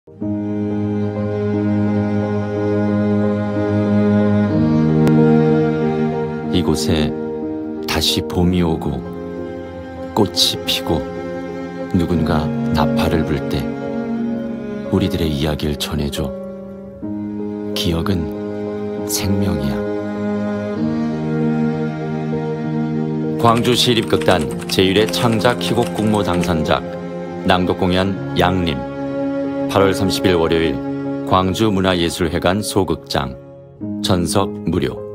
이곳에 다시 봄이 오고 꽃이 피고 누군가 나팔을 불 때 우리들의 이야기를 전해줘. 기억은 생명이야. 광주시립극단 제1회 창작 희곡 공모 당선작 낭독공연 양림 8월 30일 월요일 광주문화예술회관 소극장 전석 무료.